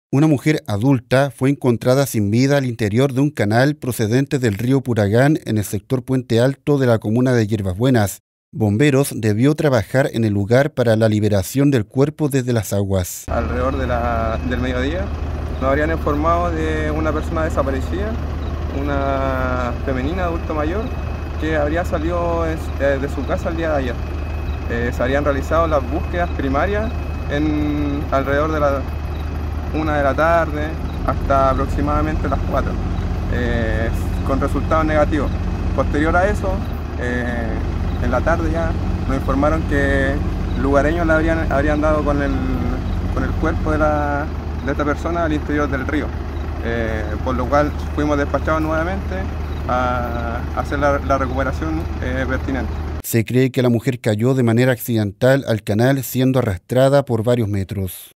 Una mujer adulta fue encontrada sin vida al interior de un canal procedente del río Puragán en el sector Puente Alto de la comuna de Hierbas Buenas. Bomberos debió trabajar en el lugar para la liberación del cuerpo desde las aguas. Alrededor del mediodía nos habrían informado de una persona desaparecida, una femenina adulto mayor, que habría salido de su casa el día de ayer. Se habrían realizado las búsquedas primarias alrededor de la 1 de la tarde hasta aproximadamente las 4, con resultados negativos. Posterior a eso, en la tarde ya nos informaron que lugareños le habrían dado con el cuerpo de esta persona al interior del río, por lo cual fuimos despachados nuevamente a hacer la recuperación pertinente. Se cree que la mujer cayó de manera accidental al canal siendo arrastrada por varios metros.